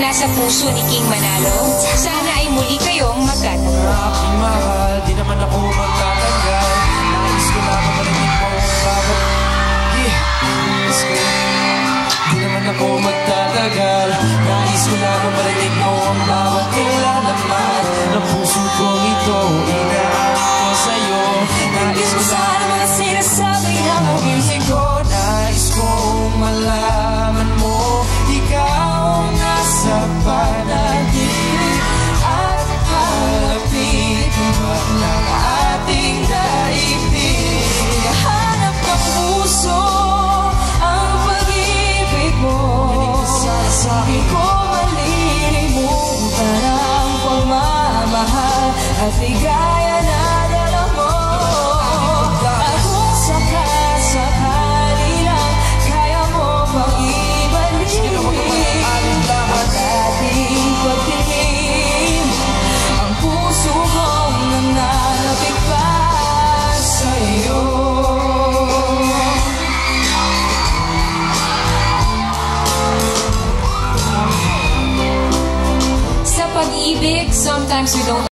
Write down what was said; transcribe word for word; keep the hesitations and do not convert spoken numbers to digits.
nasa puso ni King Manalo. Sana ay muli kayong magkatagpo. Aking mahal, di naman ako magtatagal. Nais ko lang marinig mo ang bawat yeah. Nais ko, di naman ako magtatagal. Nais ko lang marinig mo ang bawat nilalaman ng puso kong ito. Inaan ko sa'yo. Nais ko sana mga sinasabi ng pag-ibig ko. Nais kong malaman mo ikaw ang nasa panaginip at halapit mo ng ating daigdig. Hanap ng puso ang pag-ibig mo. Hindi ko malilimutan ang pagmamahal at ligaya na dala mo. At kung sakasakali lang kaya mo pang ibalik ang dating pagtingin, ang puso kong nananapig pa sa'yo. Sa pag-ibig, sometimes we don't